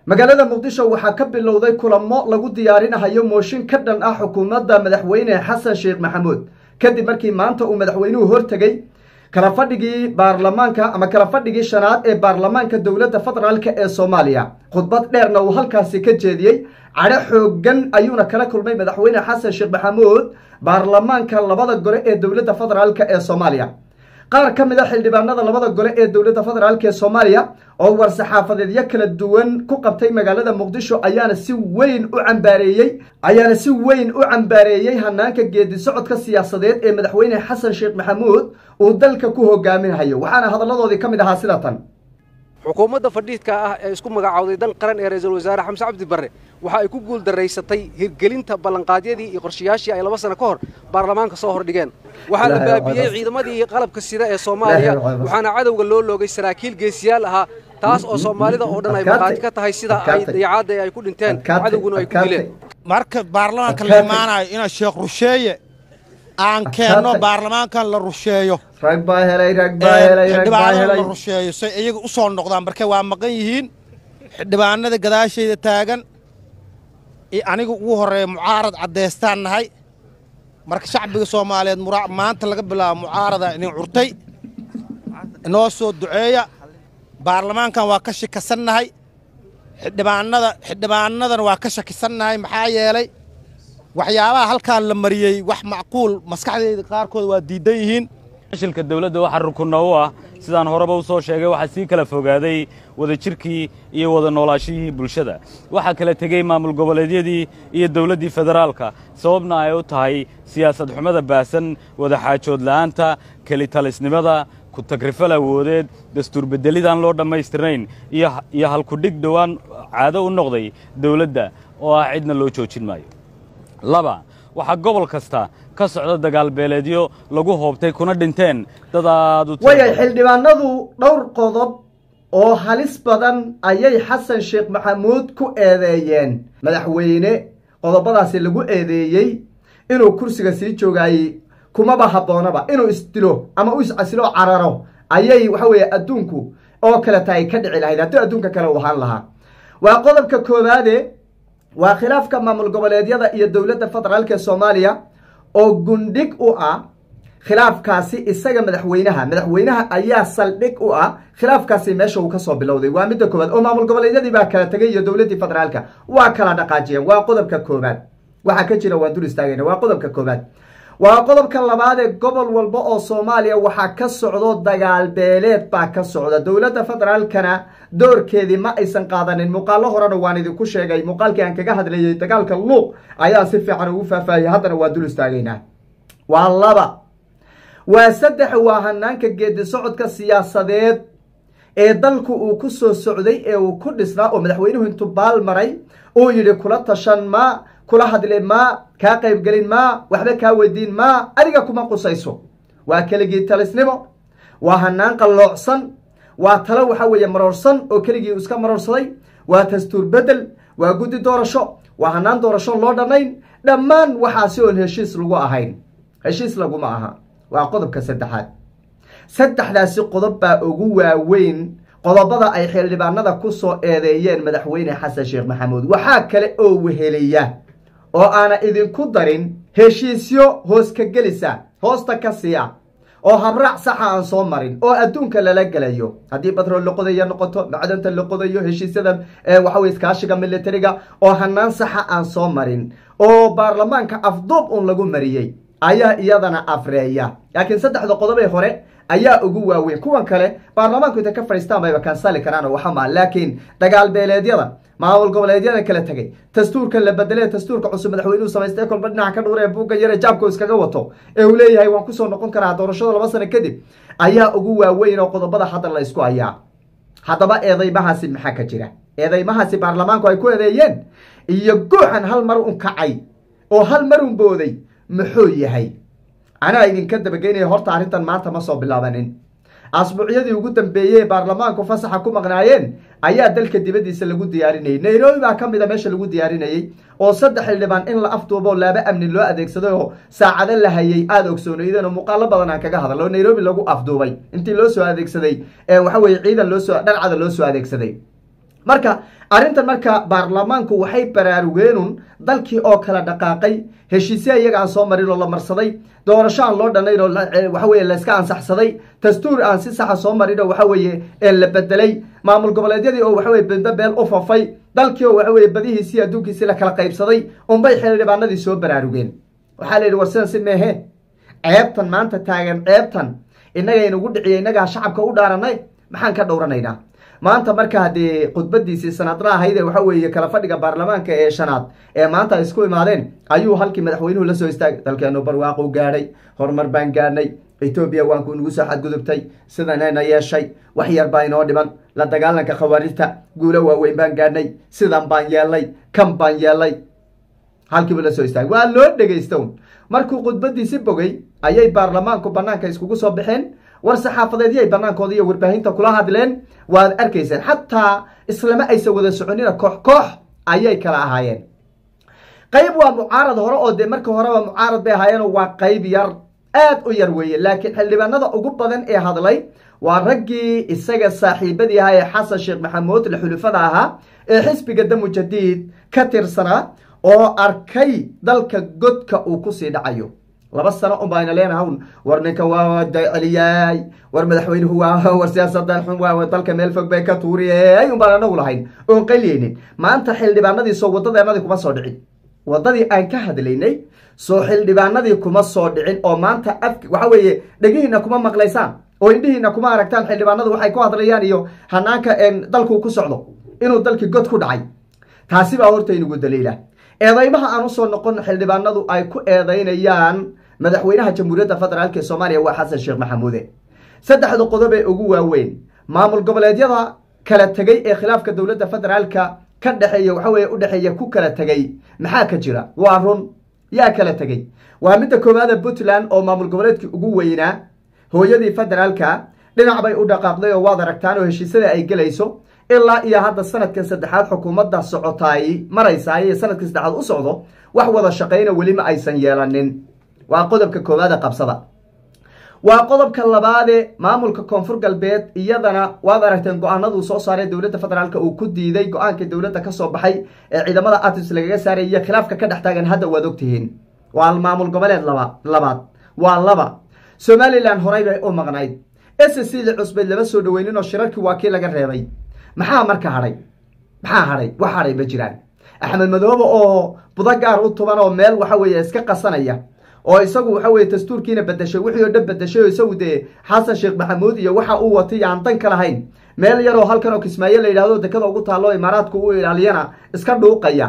magaalada muqdisho waxaa ka bilowday kulamo lagu diyaarinayo mooshin ka dhan ah xukuumadda madaxweyne xasan sheekh maxamuud kadib markii maanta uu madaxweynuhu hortagay kala fadhigii baarlamaanka ama kala fadhigii shanaad ee baarlamaanka dowladda federaalka ee Soomaaliya khudbad dheerna uu halkaasi ka jeediyay cadho xoogan ayuuna kala kulmay madaxweyne xasan sheekh maxamuud baarlamaanka labada gole ee dowladda federaalka ee Soomaaliya qaar ka mid ah xildhibaanada labada gole ee dowladda federaalka ee Soomaaliya oo war saxaafadeedyo kala duwan ku qabtay magaalada muqdisho ayaana si weyn u cambaareeyay hanaanka geedi socodka siyaasadeed ee madaxweyne xasan sheekh maxamuud uu dalka ku hogaaminayo waxaana hadaladoodii ka mid ahaa sida tan xukuumadda fadhiidka ah ee isku magacaawday dan qaran ee ra'iisul wasaare xamse cabdi barre waxa ay ku guul daraysatay hirgelinta ballanqaadyadii iyo qorshayaashii ay 2 sano ka hor baarlamaanka soo hordhigeen waxaa la baabiyey ciidamadii qalabka sida ee Soomaaliya waxaana cadawga loo loogay saraakiil geesiyaal ahaa taas oo Soomaalida oo dhan ay maqaati ka tahay sida ay dayacaad ay ku dhinteen cadawguna ay ku dileen marka baarlamaanka la imaanayo ina Sheekh Rusheeye aan keeno baarlamaankan la rusheeyo rag baa helay la rusheeyo say iyaga u soo noqdaan markay waa maqan yihiin xildhibaanada gadaashayda taagan anigu ugu horeeyo mucaarad cadeystaan nahay marka shacbiga Soomaaliyeed maanta laga bilaabo mucaarada inay curtay inoo soo duceeya baarlamaankan waa ka shakisanahay xildhibaanadan waa ka shakisanahay maxaa yeelay waxyaabaha halkaan la mariyay wax macquul maskaxdeeda qaarkood waa diidan yihiin shilka dawladda waxa rukunna u ah sidaan horeba u soo sheegay waxa si kala fogaaday wada jirkii iyo wada noolaashihii bulshada waxa kala tagay maamul goboleedyadii iyo dawladdii federaalka sababna ay u tahay siyaasad xumada baasan wada xaajood la'aanta kali talisnimada ku tagrifal awoodeed dastuur bedelidan loo dhameystirnayn iyo halku dhig dhawaan caado u noqday dawladda oo ah cidna loo joojin maayo laba waxa gobol kasta ka socda dagaal beeleedyo lagu hoobtay kuna dhinteen dadaad u way xildhibaanadu dhowr qodob oo halis badan ayay xasan sheekh maxamuud ku eedeeyeen madaxweyne qodobadaasi lagu eedeeyay inuu kursiga sii joogay kuma haboonaba inuu isdilo ama uu iscasilo cararo ayay waxa weeye adduunku oo kala tahay ka dhici lahayd haddii adduunka kale u ahaan lahaa waa qodobka koowaade waa khilaafka maamul goboleedyada iyo dowladda federaalka Soomaaliya oo gundhig u ah khilaafkaasi isaga madaxweynaha ayaa saldhig u ah khilaafkaasi meesha uu ka soo bilowday waa mid koowaad oo maamul goboleedyadii baa kala tagay iyo dowladda federaalka waa kala dhaqaajiyeen waa qodobka koowaad waxa ka jira waa dul istaagayna waa qodobka koowaad waa qodobka labaad ee gobol walba oo Soomaaliya waxa ka socdo dagaal beeleed baa ka socda dowladda federaalkana doorkeedii ma aysan qaadanin muuqaalo horena waan idinku sheegay muuqaalkii aan kaga hadlayay dagaalka luuq ayaa si fiican ugu faahfaahiyay haddana waa dul istaagaynaa waa laba waa saddex waa hanaanka geedi socodka siyaasadeed ee dalku uu ku soo socday ee uu ku dhisnaa oo madaxweynuhu intuu baal maray oo yiri kula tashan ma kula hadle ma ka qayb galin ma waxba ka weydiin ma adiga kuma qusayso waa kaligii talisnimo waa hanaan qalloocsan waa talo waxa weeye marorsan oo kaligii iska marorsaday waa dastuur bedel waa gudi doorasho waa hanaan doorasho loo dhamayn dhammaan waxa si oo heshiis lagu ahayn heshiis lagu ma aha waa qodobka saddexaad saddexdaasi qodob baa ugu waaweyn qodobada ay xildhibaanada ku soo eedeeyeen madaxweyne xasan sheekh maxamuud waxa kale oo weheliya oo aana idinku darin heshiisyo hoos ka gelisa hoosta ka siya oo habraac sax aan soo marin oo adduunka lala galayo haddii batrool la qodayo noqoto macdanta la qodayo heshiisyada waxa weeye iskaashiga militariga oo hanaan sax aan soo marin oo baarlamaanka afduub lagu mariyay ayaa iyadana afreeya laakiin saddexda qodob ee hore ayaa ugu waaweyn kuwan kale baarlamaanku inta ka fariistaan bay kansali karaan waxa ma laakiin dagaal beeleedyada maamul goboleedyada kala tagay dastuurka la bedelay dastuurka cusub madaxweynuhu sameystay kolba dhinaca ka dhuuree buuga yare jaabko iskaga wato ee uu leeyahay waan ku soo noqon karaa doorashada 2 sano kadib ayaa ugu waaweyn oo qodobada hadda la isku hayaa haddaba eedeymahaasi maxaa ka jira eedeymahaasi baarlamaanku ay ku eedeeyeen iyo gooxan hal mar un kacay oo hal mar un booday muxuu yahay ana idinka dabageynay horta arintan maanta ma soo bilaabanin asbuuciyadii ugu dambeeyay baarlamaanku fasaxa ku maqnaayeen ayaa dalka dibadiisa lagu diyaarinayay Nairobi baa kamid ah meesha lagu diyaarinayay oo saddex xildhibaan in la afduubo laaba amni loo adeegsado oo saacado la hayay aad ogsoonayeen oo muuqaalo badan aan kaga hadlo Nairobi lagu afduubay intii loo soo adeegsaday waxa weeye ciidan loo soo dharcada loo soo adeegsaday marka arrintan marka baarlamaanku waxay baraarugeenun dalkii oo kala dhaqaaqay heshiisya iyaga aan soo marin oo la marsaday doorasho aan loo dhanayn oo waxa weeye la iska ansaxsaday dastuur aan si saxa soo marin oo waxa weeye la bedelay maamul goboleedyadii oo waxa weeye beel u fafay dalkii oo waxa weeye badihiisii adduunkiisii la kala qaybsaday unbay xildhibaanadii soo baraarugeen waxaa la yidhi war sidan si meehe ceebtan maanta taagan ceebtan innagaynugu dhiciyay innagaa shacabka u dhaaranay maxaan ka dhowranaynaa maanta marka haddii khudbadiisii sanadla ahaydee waxa weeye kala fadhiga baarlamaanka ee shanaad ee maanta ay isku imaadeen ayuu halkii madaxweynuhu la soo istaagay dalkeenu barwaaqo gaadhay horumar baan gaadhnay etoobiya waanku nagu soo xadgudubtay sidanayna yeeshay wax yar baa inoo dhiman la dagaalanka khawaarijta guulo waaweyn baan gaadhnay sidan baan yeelnay kan baan yeelnay halkiibu la soo istaagay waa loo dhegaystown markuu khudbadiisi bogay ayay baarlamaanku banaanka iskugu soo baxeen war saxaafadeedyay bannaankooda iyo warbaahinta kula hadleen waad arkayseen xataa islama aysan wada soconina koox koox ayay kala ahaayeen qayb waa mucaarad hore oo dee marka horeba mucaarad bay ahaayeenoo waa qayb yar aad u yar weeye laakiin xildhibaanada ugu badan ee hadlay waa raggii isaga saaxiibadii ahaa ee xasan sheekh maxamuud la xulufada ahaa ee xisbiga damu jadiid ka tirsanaa oo arkay dalka godka uu kusii dhacayo 2 sano bayna leenahay war ninka waa celiyay war madaxweynuhu waa war siyaasadan xun waa dalka meel fog bay ka tuuriyay baan anagu lahayn oo qaliyeen maanta xildhibaanadii soo wadadeenadii kuma soo dhicin wadadii aan ka hadlaynay soo xildhibaanadii kuma soo dhicin oo maanta waxa weeye dhagihiina kuma maqlaysaan oo indhihiina kuma aragtaan xildhibaanadu waxay ku hadlayaan iyo hanaanka dalku ku socdo inuu dalkii god ku dhacay taasi baa horta inagu daliila eedaymaha aan u soo noqon xildhibaanadu ay ku eedaynayaan madaxweynaha jamhuuriyadda federaalka Soomaaliya waa Xasan Sheekh Maxamuud saddexda qodob ee ugu waaweyn maamul goboleedyada kala tagay ee khilaafka dawladda federaalka ka dhaxeeya waxa weeye u dhaxeeya ku kala tagay maxaa ka jira waa run yaa kala tagay waa midda koowaad Puntland oo maamul goboleedkii ugu weynaa hooyadii federaalka dhinac bay u dhaqaaqday oo waad aragtaan oo heshiisada ay galayso ilaa iyo hadda sanadkan saddexaad xukuumadda socotay maraysaa ee sanadkan saddexaad u socdo wax wada shaqeeyna wali ma aysan yeelanin waa qodobka koowaad qabsada waa qodobka labaad maamulka koonfur galbeed iyadana waad aragteen go'aanadu soo saaray dawladda federaalka uu ku diiday go'aanka dawladda ka soo baxay ee ciidamada ATMIS lagaga saaray iyo khilaafka ka dhaxtaagan hadda waad ogtihiin waa maamul goboleed labaad waa laba Somaliland horay bay u maqnayd SSC cusbad laba soo dhaweynin oo shirarkii waa kii laga reebay maxaa marka haray wax haray ma jiraan Axmed Madoobe oo budagaar u tuban oo meel waxa weeye iska qasanaya oo isagu waxa weeye dastuurkiina bedeshay wixii oo dhan bedeshay isagu de Xasan Sheekh Maxamuud iyo waxa uu watay aan tan kala hayn meel yar oo halkan oo Kismaayo la yiraahdo dekada ugu taalo Imaaraadku u ilaaliyana iska dhuuqaya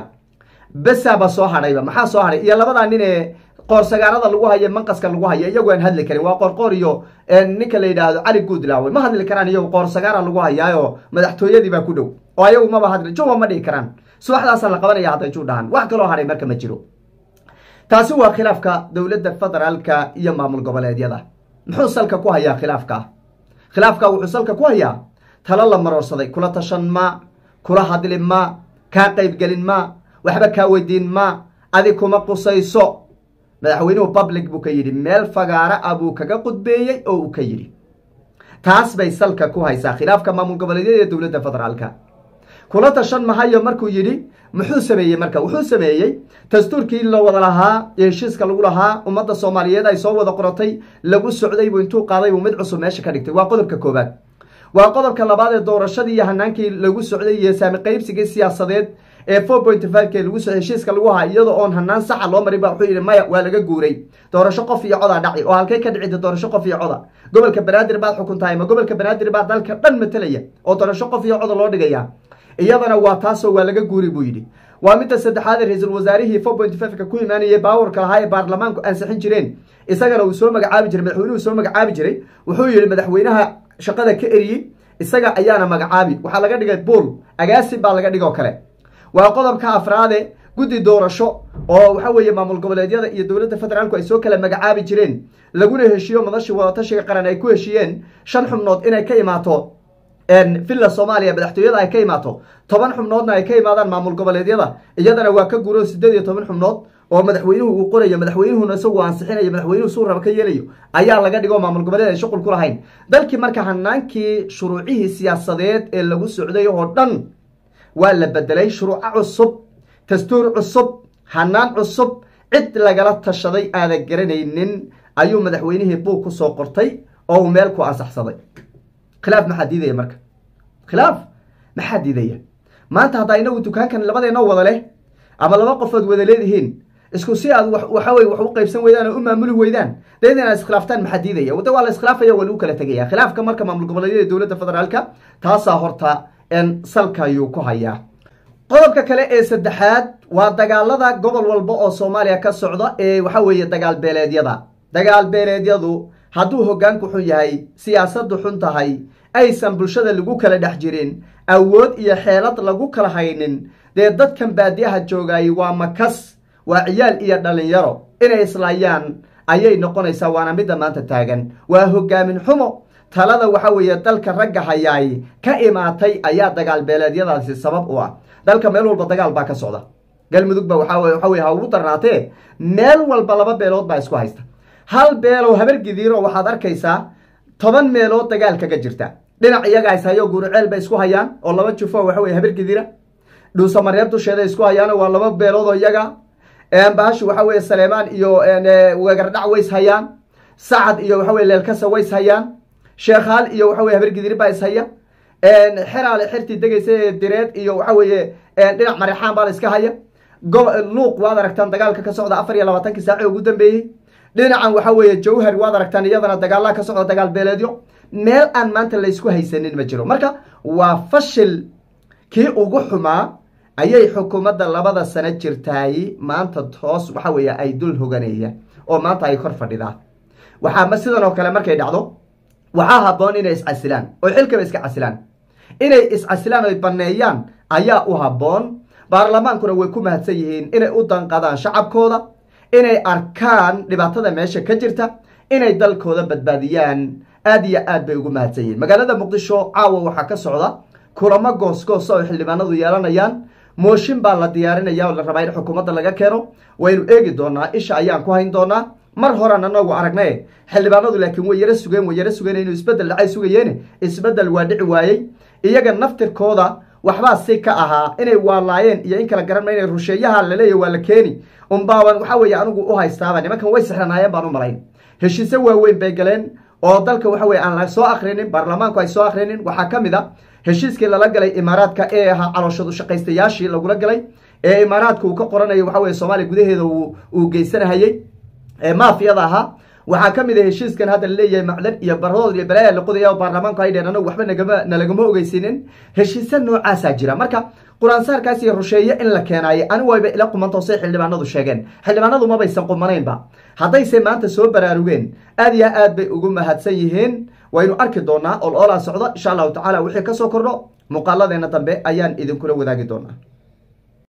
basaba soo hadhayba maxaa soo hadhay iyo labada nin ee qorsagaarada lagu hayo manqaska lagu hayo iyagu aan hadli karin waa qorqor iyo ninka la yiraahdo Cali Guudlaawe ma hadli karaan iyagu qorsagaara lagu hayo madaxtooyadii baa ku dhow oo iyagu ma hadli jooga ma dhigi karaan subaxdaas la qabanaya haday juudaan wax kale oo haray marka ma jiro taasi waa khilaafka dawladda federaalka iyo maamul goboleedyada muxuu salka ku hayaa khilaafka wuxuu salka ku hayaa talo la marorsaday kula tashan ma kula hadli ma ka qayb galin ma waxba ka weydiin ma adi kuma qusayso madaxweynuhu public buu ka yiri meel fagaara abuu kaga qudbeeyay oo uu ka yiri taas bay salka ku haysaa khilaafka maamul goboleedyada iyo dawladda federaalka kula tashan mahayo markuu yiri muxuu sameeyay marka wuxuu sameeyay dastuurkii la wada lahaa heshiiska lagu lahaa ummadda Soomaaliyeed ay soo wada qortay lagu socday buu intuu qaaday uu mid cusub meesha ka dhigtay waa qodobka koobaad waa qodobka labaad ee doorashadii iyo hanaankii lagu socday iyo saami qaybsiga siyaasadeed ee 4.5 ee lagu soo heshiiska lagu hayo iyadoo on hanaan sax loo maray baa wuxuu yiri maya waa laga guuray doorasho qof iyo cod dhaci oo halkay ka dhicida doorasho qof iyo cod gobolka Banaadir baad xukuntaay ma gobolka Banaadir baad dalka dhan matalaya oo doorasho qof iyo cod loo dhigaya iyadana waa taasoo waa laga guuri buu yiri waa midda saddexaad ra'iisul wasaarihii 4.5 ka ku imaanayay baawarka lahaa ee baarlamaanku ansixin jireen isagana uu soo magacaabi jiray madaxweynuhu soo magacaabi jiray wuxuu yiri madaxweynaha shaqada ka eriyay isaga ayaana magacaabi waxa laga dhigay buul agaasi baa laga dhigo kale waa qodobka afraad guddi doorasho oo waxa weeye maamul goboleedyada iyo dawladda federaalku ay soo kala magacaabi jireen laguna heshiyo madashii wada tashiga qaran ay ku heshiyeen 5 xubnood inay ka imaato filla Soomaaliya madaxtooyada ay ka imaato 10 xubnoodna ay ka imaadaan maamul goboleedyada iyadana waa ka guuro 18 xubnood oo madaxweynuhu uu qorayo madaxweynuhuna isagu ansixinayo madaxweynuhu soo raba ka yeelayo ayaa laga dhigo maamul goboleed ay shaqul ku lahayn dalkii marka hanaankii shuruucihii siyaasadeed ee lagu socday oo dhan ولا بدلي شروع عصب تستور عصب حنان عصب عد لغلا تشدي هذا جرينين أيو مدحوينه بوك سو قرطي أو مالكو أصحصدي خلاف ما حد يديه مركب خلاف ما حد يديه ما أنت هضاينا ودكان كان لبدا ينوض له أما لما قفد وذليدهن اسكو سي وحوي وحو قيبسن ويدان او maamul weydaan deedana iskhilaaftan maxadiidaya wada wala iskhilaafaya wala kala tagaya khilaafka marka maamul goboleedyada dawladda federaalka taasa horta en salka ayuu ku hayaa qodobka kale ee saddexaad waa dagaalada gobol walba oo Soomaaliya ka socda ee waxa weeye dagaal beeleedyadu hadduu hoggaanku xun yahay siyaasaddu xun tahay aysan bulshada lagu kala dhex jirin awood iyo xeelad lagu kala haynin dee dadkan baadiyaha joogay waa makas waa ciyaal iyo dhalinyaro inay islaayaan ayay noqonaysaa waana mid maanta taagan waa hogaamin xumo talada waxa weeye dalka ragga hayay ka imaatay ayaa dagaal beeleedyadaasi sabab u ah dalka meel walba dagaal baa ka socda galmudug ba waxa weeye ha ugu darnaatee meel walba laba beelood baa isku haysta hal beelo habar gidiiro waxaad arkaysaa 10 meelood dagaal kaga jirta dhinac iyaga isayo guurceel bay isku hayaan oo laba jufo waxa weeye habar gidiira dhuusa mareebtu sheeday isku hayaan waa laba beelood oo iyaga baashu waxa weeye Saleeman iyo wagardhac ways hayaan Saad iyo waxa weeye Leelkasa ways hayaan Sheekhaal iyo waxa weeye habar gidiir baa is haya xiraale xirti degaysay direed iyo waxa weeye dhinac marixaan baa iska haya luuq waad aragtaan dagaalka ka socda 24 saac ugu dambeeyay dhinacan waxa weeye Jowhar waad aragtaan iyadana dagaal ka socda dagaal beeleedyo meel aan maanta la isku haysanin ma jiro marka waa fashil kii ugu xumaa ayay xukuumadda labada sano jirtay maanta toos waxa weeye ay dul hoganayaan oo maanta ay kor fadhidaan waxa ma sidan oo kale markay dhacdo waxa haboon inay iscasilaan oo xilka iska casilaan inay iscasilaan ay baneeyaan ayaa u haboon baarlamaankuna way ku mahadsan yihiin inay u danqadaan shacabkooda inay arkaan dhibaatada meesha ka jirta inay dalkooda badbaadiyaan aad iyo aad bay ugu mahadsan yihiin magaalada Muqdisho caawa waxa ka socda kulamo goos-goos oo xildhibaanadu yeelanayaan mooshin baa la diyaarinayaa oo la rabaa in xukuumadda laga keeno waynu eegi doonaa isha ayaan ku hayn doonaa mar horena anagu aragnay xildhibaanadu laakiin way yara sugeen inuu isbedel dhacay sugayeen isbedel waa dhici waayay iyaga naftirkooda waxba si ka ahaa inay waalaayeen iyo in kala garanayeen rusheeyaha la leeyahay waa la keeni baawan waxa weeye anigu u haystaaba nimankan way sixranaayeen baan u malayn heshiise waaweyn bay galeen oo dalka waxa weeye aan la soo akhrinin baarlamaanku ay soo akhrinin waxa kamid ah heshiiskii lala galay imaaraadka ee ahaa calooshadu shaqaystayaashii lagula galay ee imaaraadku uu ka qoranayo waxa weeye Soomaaliya gudaheeda uu geysanayay ee maafiyada ahaa waxa kamid ah heshiiskan hadda leeyahay macdan iyo barood iyo balaaya la qodayo baarlamaanku ay dheenano waxba nagama ogeysiinin heshiis noocaas jira marka quraan saarkaas iyo rusheeye in la keenay aan wayba ila qumanto say xildhibaanadu sheegeen xildhibaanadu ma baysan qumanaynba haddayse maanta soo baraarugeen aad iyo aad bay ugu mahadsan yihiin waynu arki doonaa oo la socdo insha Allah taala wixii ka soo kordho muqaaladeena dambe ayaan idin kula wadaagi doonaa